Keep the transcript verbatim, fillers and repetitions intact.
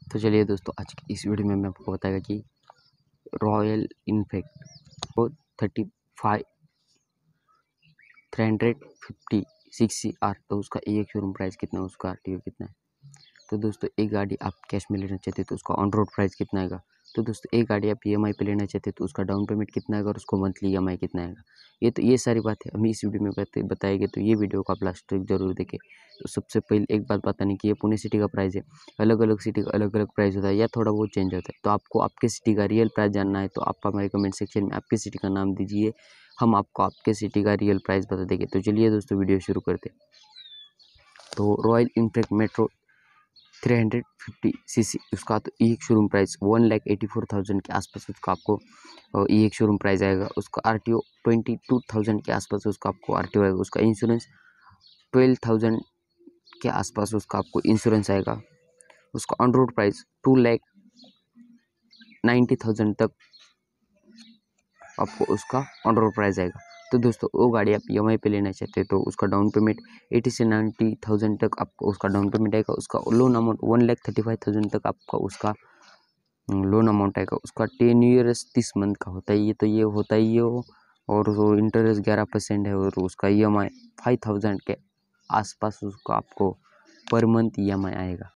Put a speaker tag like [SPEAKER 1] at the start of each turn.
[SPEAKER 1] तो चलिए दोस्तों, आज की इस वीडियो में मैं आपको बताएगा कि रॉयल इनफिनिक्स को thirty five three hundred fifty six C R, तो उसका एक शोरूम प्राइस कितना है, उसका आर टी ओ कितना है। तो दोस्तों, एक गाड़ी आप कैश में लेना चाहते हैं तो उसका ऑन रोड प्राइस कितना आएगा। तो दोस्तों, एक गाड़ी आप ई एम आई पे लेना चाहते हैं तो उसका डाउन पेमेंट कितना आएगा और उसको मंथली ई एम आई कितना आएगा। ये तो ये सारी बातें हम इस वीडियो में बता बताएंगे, तो ये वीडियो को आप लास्ट तक जरूर देखें। तो सबसे पहले एक बात बताने की, ये पुणे सिटी का प्राइस है, अलग अलग सिटी का अलग अलग प्राइस होता है या थोड़ा बहुत चेंज होता है। तो आपको आपके सिटी का रियल प्राइस जानना है तो आप हमारे कमेंट सेक्शन में आपकी सिटी का नाम दीजिए, हम आपको आपके सिटी का रियल प्राइस बता देंगे। तो चलिए दोस्तों, वीडियो शुरू करते हैं। तो रॉयल इनफिनिक्स मेट्रो थ्री हंड्रेड फिफ्टी सी सी, उसका तो एक showroom price one lakh eighty four thousand के आसपास उसका आपको एक शोरूम प्राइस आएगा। उसका R T O twenty two thousand के आसपास उसका आपको आर टी ओ आएगा। उसका इंश्योरेंस ट्वेल्व थाउजेंड के आसपास उसका आपको इंश्योरेंस आएगा। उसका on road price two lakh ninety thousand तक आपको उसका ऑन रोड प्राइस आएगा। तो दोस्तों, वो गाड़ी आप ई एम आई पे लेना चाहते हैं तो उसका डाउन पेमेंट एटी से नाइन्टी थाउजेंड तक आपको उसका डाउन पेमेंट आएगा। उसका loan amount one lakh thirty five thousand तक आपका उसका लोन अमाउंट आएगा। उसका टेन ईयर्स तीस मंथ का होता है ये, तो ये होता ही है वो, और वो इंटरेस्ट ग्यारह परसेंट है, और उसका E M I five thousand के आसपास उसका आपको पर मंथ ई एम आई आएगा।